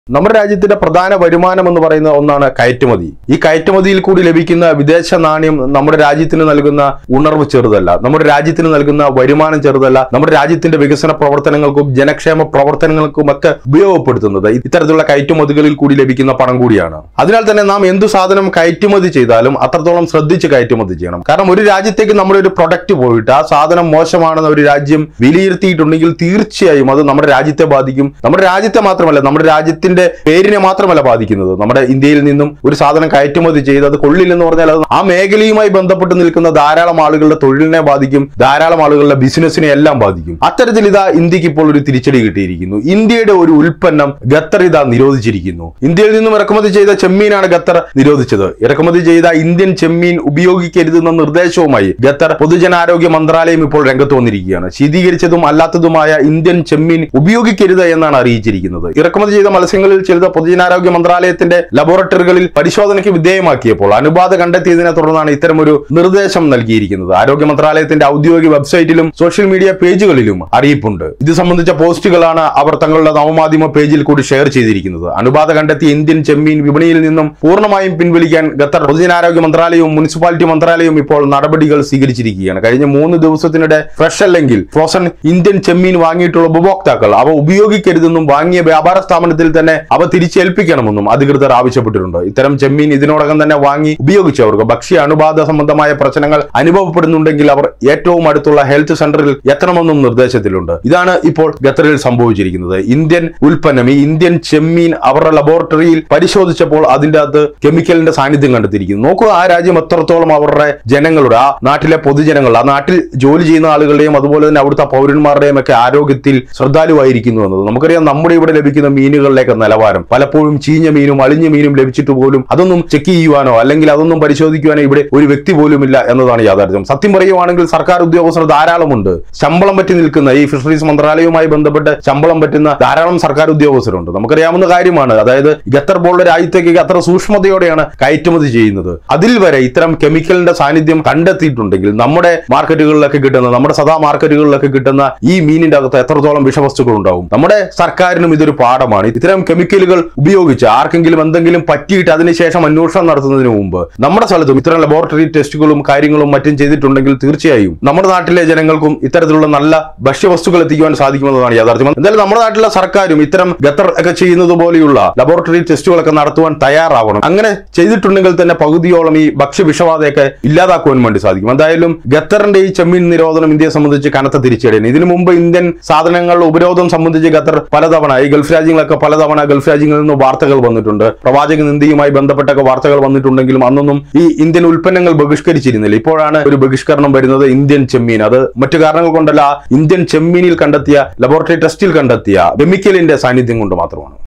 നമ്മുടെ രാജ്യത്തിന്റെ പ്രധാന വരുമാനം എന്ന് പറയുന്ന ഒന്നാണ് കയറ്റുമതി. ഈ കയറ്റുമതിയിൽ കൂടി ലഭിക്കുന്ന വിദേശ നാണ്യം നമ്മുടെ രാജ്യത്തിന് നൽകുന്ന ഉണർവ് ചെറുതല്ല, നമ്മുടെ രാജ്യത്തിന് നൽകുന്ന വരുമാനം ചെറുതല്ല, നമ്മുടെ രാജ്യത്തിന്റെ വികസന പ്രവർത്തനങ്ങൾക്കും ജനക്ഷേമ പ്രവർത്തനങ്ങൾക്കും ഒക്കെ ഉപയോഗപ്പെടുത്തുന്നത് ഇത്തരത്തിലുള്ള കയറ്റുമതികളിൽ കൂടി ലഭിക്കുന്ന പണം കൂടിയാണ്. അതിനാൽ തന്നെ നാം എന്തു സാധനം കയറ്റുമതി ചെയ്താലും അത്രത്തോളം ശ്രദ്ധിച്ച് കയറ്റുമതി ചെയ്യണം. കാരണം ഒരു രാജ്യത്തേക്ക് നമ്മുടെ ഒരു പ്രൊഡക്റ്റ് പോയിട്ട് ആ സാധനം മോശമാണെന്ന് ഒരു രാജ്യം വിലയിരുത്തിയിട്ടുണ്ടെങ്കിൽ തീർച്ചയായും അത് നമ്മുടെ രാജ്യത്തെ ബാധിക്കും. നമ്മുടെ രാജ്യത്തെ മാത്രമല്ല, നമ്മുടെ രാജ്യത്തിന്റെ പേരിനെ മാത്രമല്ല ബാധിക്കുന്നത്. നമ്മുടെ ഇന്ത്യയിൽ നിന്നും ഒരു സാധനം കയറ്റുമതി ചെയ്ത് അത് കൊള്ളില്ലെന്ന് പറഞ്ഞാൽ അത് ആ മേഖലയുമായി ബന്ധപ്പെട്ട് നിൽക്കുന്ന ധാരാളം ആളുകളുടെ തൊഴിലിനെ ബാധിക്കും, ധാരാളം ആളുകളുടെ ബിസിനസിനെ എല്ലാം ബാധിക്കും. അത്തരത്തിൽ ഇതാ ഇന്ത്യക്ക് ഇപ്പോൾ ഒരു തിരിച്ചടി കിട്ടിയിരിക്കുന്നു. ഇന്ത്യയുടെ ഒരു ഉൽപ്പന്നം ഖത്തർ ഇതാ നിരോധിച്ചിരിക്കുന്നു. ഇന്ത്യയിൽ നിന്നും ഇറക്കുമതി ചെയ്ത ചെമ്മീനാണ് ഖത്തർ നിരോധിച്ചത്. ഇറക്കുമതി ചെയ്ത ഇന്ത്യൻ ചെമ്മീൻ ഉപയോഗിക്കരുതെന്ന നിർദ്ദേശവുമായി ഖത്തർ പൊതുജനാരോഗ്യ മന്ത്രാലയം ഇപ്പോൾ രംഗത്ത് വന്നിരിക്കുകയാണ്. ശീതീകരിച്ചതും അല്ലാത്തതുമായ ഇന്ത്യൻ ചെമ്മീൻ ഉപയോഗിക്കരുത് എന്നാണ് അറിയിച്ചിരിക്കുന്നത്. ഇറക്കുമതി ചെയ്ത മത്സ്യങ്ങളിൽ ചിലത് പൊതുജനാരോഗ്യ മന്ത്രാലയത്തിന്റെ ലബോറട്ടറികളിൽ പരിശോധനയ്ക്ക് വിധേയമാക്കിയപ്പോൾ അനുബാധ കണ്ടെത്തിയതിനെ തുടർന്നാണ് ഇത്തരമൊരു നിർദ്ദേശം നൽകിയിരിക്കുന്നത്. ആരോഗ്യ മന്ത്രാലയത്തിന്റെ ഔദ്യോഗിക വെബ്സൈറ്റിലും സോഷ്യൽ മീഡിയ പേജുകളിലും അറിയിപ്പുണ്ട്. ഇത് സംബന്ധിച്ച പോസ്റ്റുകളാണ് അവർ തങ്ങളുടെ നവമാധ്യമ പേജിൽ കൂടി ഷെയർ ചെയ്തിരിക്കുന്നത്. അനുബാധ കണ്ടെത്തിയ ഇന്ത്യൻ ചെമ്മീൻ വിപണിയിൽ നിന്നും പൂർണ്ണമായും പിൻവലിക്കാൻ ഖത്തർ പൊതുജനാരോഗ്യ മന്ത്രാലയവും മുനിസിപ്പാലിറ്റി മന്ത്രാലയവും ഇപ്പോൾ നടപടികൾ സ്വീകരിച്ചിരിക്കുകയാണ്. കഴിഞ്ഞ 3 ദിവസത്തിനിടെ ഫ്രഷ് അല്ലെങ്കിൽ ഫ്രോസൺ ഇന്ത്യൻ ചെമ്മീൻ വാങ്ങിയിട്ടുള്ള ഉപഭോക്താക്കൾ അവ ഉപയോഗിക്കരുതെന്നും വാങ്ങിയ വ്യാപാര സ്ഥാപനത്തിൽ തന്നെ അവ തിരിച്ചേൽപ്പിക്കണമെന്നും അധികൃതർ ആവശ്യപ്പെട്ടിട്ടുണ്ട്. ഇത്തരം ചെമ്മീൻ ഇതിനോടകം തന്നെ വാങ്ങി ഉപയോഗിച്ചവർക്ക് ഭക്ഷ്യ അണുബാധ സംബന്ധമായ പ്രശ്നങ്ങൾ അനുഭവപ്പെടുന്നുണ്ടെങ്കിൽ അവർ ഏറ്റവും അടുത്തുള്ള ഹെൽത്ത് സെന്ററിൽ എത്തണമെന്നും നിർദ്ദേശത്തിലുണ്ട്. ഇതാണ് ഇപ്പോൾ ഖത്തറിൽ സംഭവിച്ചിരിക്കുന്നത്. ഇന്ത്യൻ ഉൽപ്പന്നം, ഈ ഇന്ത്യൻ ചെമ്മീൻ അവരുടെ ലബോറട്ടറിയിൽ പരിശോധിച്ചപ്പോൾ അതിന്റെ അകത്ത് കെമിക്കലിന്റെ സാന്നിധ്യം കണ്ടെത്തിയിരിക്കുന്നു. നോക്കൂ, ആ രാജ്യം എത്രത്തോളം അവരുടെ ജനങ്ങളുടെ, ആ നാട്ടിലെ പൊതുജനങ്ങൾ, ആ നാട്ടിൽ ജോലി ചെയ്യുന്ന ആളുകളുടെയും അതുപോലെ തന്നെ അവിടുത്തെ പൗരന്മാരുടെയും ഒക്കെ ആരോഗ്യത്തിൽ ശ്രദ്ധാലുവായിരിക്കുന്നു എന്നത്. നമുക്കറിയാം, നമ്മുടെ ഇവിടെ ലഭിക്കുന്ന മീനുകളിലേക്ക് നിലവാരം പലപ്പോഴും ചീഞ്ഞ മീനും അളിഞ്ഞ മീനും ലഭിച്ചിട്ട് പോലും അതൊന്നും ചെക്ക് ചെയ്യുവാനോ അല്ലെങ്കിൽ അതൊന്നും പരിശോധിക്കുവാനോ ഇവിടെ ഒരു വ്യക്തി പോലും ഇല്ല എന്നതാണ് യാഥാർത്ഥ്യം. സത്യം പറയുവാണെങ്കിൽ സർക്കാർ ഉദ്യോഗസ്ഥർ ധാരാളമുണ്ട്. ശമ്പളം പറ്റി നിൽക്കുന്ന, ഈ ഫിഷറീസ് മന്ത്രാലയവുമായി ബന്ധപ്പെട്ട് ശമ്പളം പറ്റുന്ന ധാരാളം സർക്കാർ ഉദ്യോഗസ്ഥരുണ്ട്. നമുക്കറിയാവുന്ന കാര്യമാണ്. അതായത് ഖത്തർ പോലുള്ള രാജ്യത്തേക്ക് അത്ര സൂക്ഷ്മതയോടെയാണ് കയറ്റുമതി ചെയ്യുന്നത്. അതിൽ വരെ ഇത്തരം കെമിക്കലിന്റെ സാന്നിധ്യം കണ്ടെത്തിയിട്ടുണ്ടെങ്കിൽ നമ്മുടെ മാർക്കറ്റുകളിലൊക്കെ കിട്ടുന്ന, നമ്മുടെ സദാ മാർക്കറ്റുകളിലൊക്കെ കിട്ടുന്ന ഈ മീനിന്റെ അകത്ത് എത്രത്തോളം വിഷവസ്തുക്കൾ ഉണ്ടാവും. നമ്മുടെ സർക്കാരിനും ഇതൊരു പാഠമാണ്. ഇത്തരം കെമിക്കലുകൾ ഉപയോഗിച്ച് ആർക്കെങ്കിലും എന്തെങ്കിലും പറ്റിയിട്ട് അതിനുശേഷം അന്വേഷണം നടത്തുന്നതിന് മുമ്പ് നമ്മുടെ സ്ഥലത്തും ഇത്തരം ലബോറട്ടറി ടെസ്റ്റുകളും കാര്യങ്ങളും മറ്റും ചെയ്തിട്ടുണ്ടെങ്കിൽ തീർച്ചയായും നമ്മുടെ നാട്ടിലെ ജനങ്ങൾക്കും ഇത്തരത്തിലുള്ള നല്ല ഭക്ഷ്യവസ്തുക്കൾ എത്തിക്കുവാൻ സാധിക്കുമെന്നതാണ് യാഥാർത്ഥ്യം. എന്തായാലും നമ്മുടെ നാട്ടിലെ സർക്കാരും ഇത്തരം ഖത്തർ ഒക്കെ ചെയ്യുന്നത് പോലെയുള്ള ലബോറട്ടറി ടെസ്റ്റുകളൊക്കെ നടത്തുവാൻ തയ്യാറാവണം. അങ്ങനെ ചെയ്തിട്ടുണ്ടെങ്കിൽ തന്നെ പകുതിയോളം ഈ ഭക്ഷ്യവിഷബാധയൊക്കെ ഇല്ലാതാക്കുവാൻ വേണ്ടി സാധിക്കും. എന്തായാലും ഖത്തറിന്റെ ഈ ചെമ്മീൻ നിരോധനം ഇന്ത്യയെ സംബന്ധിച്ച് കനത്ത തിരിച്ചടിയാണ്. ഇതിനു മുമ്പ് ഇന്ത്യൻ സാധനങ്ങളുടെ ഉപരോധം സംബന്ധിച്ച് ഖത്തർ പലതവണ, ഈ ഗൾഫ് രാജ്യങ്ങളൊക്കെ പലതവണ ഗൾഫ് രാജ്യങ്ങളിൽ നിന്ന് വാർത്തകൾ വന്നിട്ടുണ്ട്. പ്രവാചക നിന്ദയുമായി ബന്ധപ്പെട്ടൊക്കെ വാർത്തകൾ വന്നിട്ടുണ്ടെങ്കിലും അന്നൊന്നും ഈ ഇന്ത്യൻ ഉൽപ്പന്നങ്ങൾ ബഹിഷ്കരിച്ചിരുന്നില്ല. ഇപ്പോഴാണ് ഒരു ബഹിഷ്കരണം വരുന്നത് ഇന്ത്യൻ ചെമ്മീൻ. അത് മറ്റു കാരണങ്ങൾ കൊണ്ടല്ല, ഇന്ത്യൻ ചെമ്മീനിൽ കണ്ടെത്തിയ, ലബോറട്ടറി ടെസ്റ്റിൽ കണ്ടെത്തിയ കെമിക്കലിന്റെ സാന്നിധ്യം കൊണ്ട് മാത്രമാണ്.